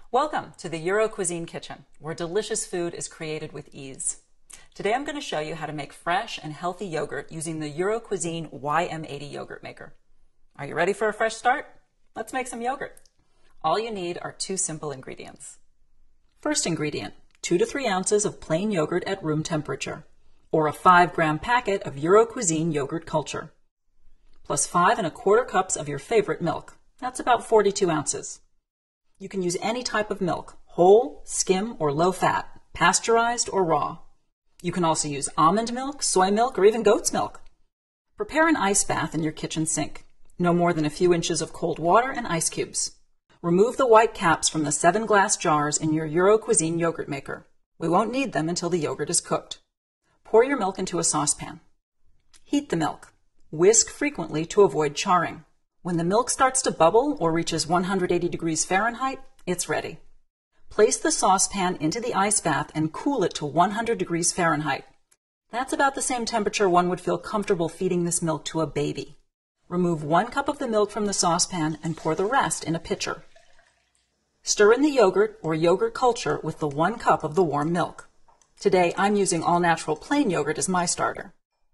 Welcome to the Euro-cuisine kitchen, where delicious food is created with ease. Today I'm going to show you how to make fresh and healthy yogurt using the Euro-cuisine YM80 yogurt maker. Are you ready for a fresh start? Let's make some yogurt. All you need are two simple ingredients. First ingredient, 2 to 3 ounces of plain yogurt at room temperature, or a 5-gram packet of Euro-cuisine yogurt culture, plus 5 1/4 cups of your favorite milk. That's about 42 ounces. You can use any type of milk, whole, skim, or low fat, pasteurized or raw. You can also use almond milk, soy milk, or even goat's milk. Prepare an ice bath in your kitchen sink. No more than a few inches of cold water and ice cubes. Remove the white caps from the 7 glass jars in your Euro-cuisine yogurt maker. We won't need them until the yogurt is cooked. Pour your milk into a saucepan. Heat the milk. Whisk frequently to avoid charring. When the milk starts to bubble or reaches 180 degrees Fahrenheit, it's ready. Place the saucepan into the ice bath and cool it to 100 degrees Fahrenheit. That's about the same temperature one would feel comfortable feeding this milk to a baby. Remove 1 cup of the milk from the saucepan and pour the rest in a pitcher. Stir in the yogurt or yogurt culture with the 1 cup of the warm milk. Today I'm using all-natural plain yogurt as my starter.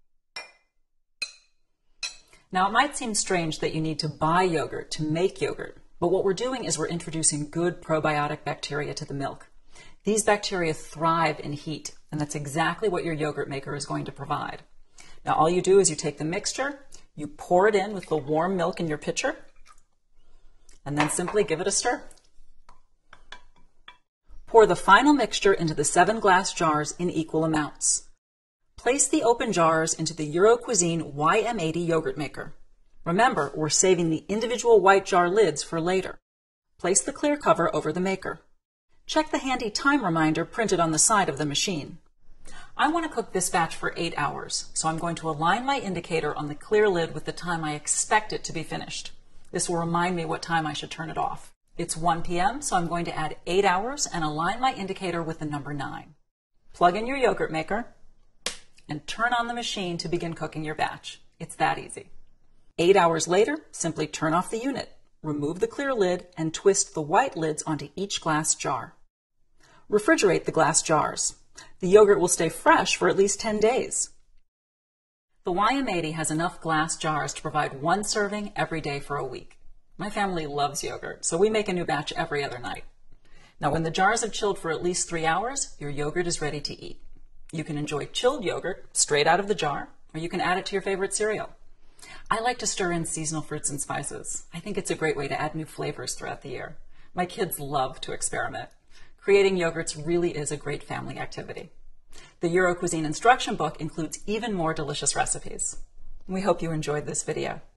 Now, it might seem strange that you need to buy yogurt to make yogurt, but what we're doing is we're introducing good probiotic bacteria to the milk. These bacteria thrive in heat, and that's exactly what your yogurt maker is going to provide. Now, all you do is you take the mixture, you pour it in with the warm milk in your pitcher, and then simply give it a stir. Pour the final mixture into the 7 glass jars in equal amounts. Place the open jars into the Euro-cuisine YM80 yogurt maker. Remember, we're saving the individual white jar lids for later. Place the clear cover over the maker. Check the handy time reminder printed on the side of the machine. I want to cook this batch for 8 hours, so I'm going to align my indicator on the clear lid with the time I expect it to be finished. This will remind me what time I should turn it off. It's 1 p.m., so I'm going to add 8 hours and align my indicator with the number 9. Plug in your yogurt maker and turn on the machine to begin cooking your batch. It's that easy. 8 hours later, simply turn off the unit, remove the clear lid, and twist the white lids onto each glass jar. Refrigerate the glass jars. The yogurt will stay fresh for at least 10 days. The YM80 has enough glass jars to provide 1 serving every day for a week. My family loves yogurt, so we make a new batch every other night. Now, when the jars have chilled for at least 3 hours, your yogurt is ready to eat. You can enjoy chilled yogurt straight out of the jar, or you can add it to your favorite cereal. I like to stir in seasonal fruits and spices. I think it's a great way to add new flavors throughout the year. My kids love to experiment. Creating yogurts really is a great family activity. The Euro-cuisine instruction book includes even more delicious recipes. We hope you enjoyed this video.